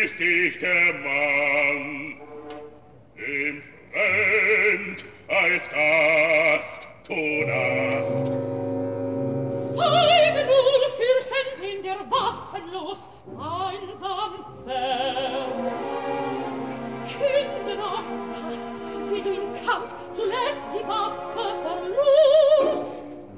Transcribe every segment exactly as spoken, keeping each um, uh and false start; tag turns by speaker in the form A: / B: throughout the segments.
A: ist ich der Mann, im Fremd als Gast tonast.
B: Feine nur Fürsten in der waffenlos einsam fährt. Künde noch Gast, sieh du im Kampf zuletzt die Waffe Verlust.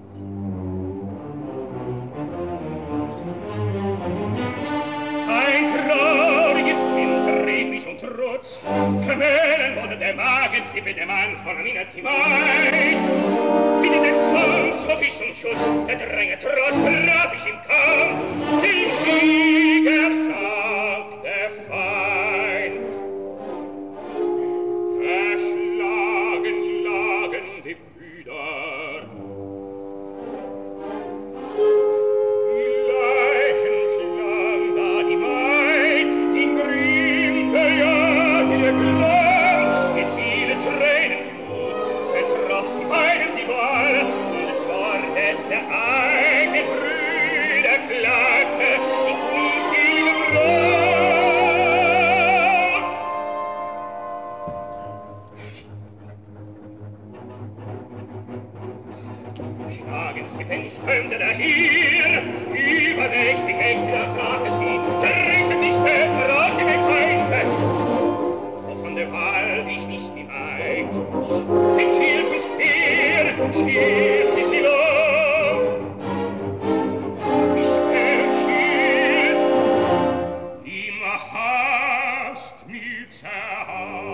A: Ein trauriges Kind rief mich um Trotz, vermählen wollte der Magen, sie bitte Mann von einer Timait. Wie in den Zwang zog ich zum Schutz, der Dränge Trost traf ich im Kampf, dem Sieger sank der Feind. Erschlagen lagen die Brüder, die Leichen schlang da die Maid, in Grimm verjagt ihr Gram, mit vielen Tränen Flut, betroff sie weinend die Wahl, und es war des der eigenen Brüder klagte, die unselige Braut. Schlagen sie, wenn ich strömte daher, übernächstig ich wieder krake sie, trägst nicht mehr, trage mir Feinde. Doch von der Wahl ich nicht die Maid, den Schild und Speer, schielt sie sie lang. Ist der Schild, immer hast mir zerhauen.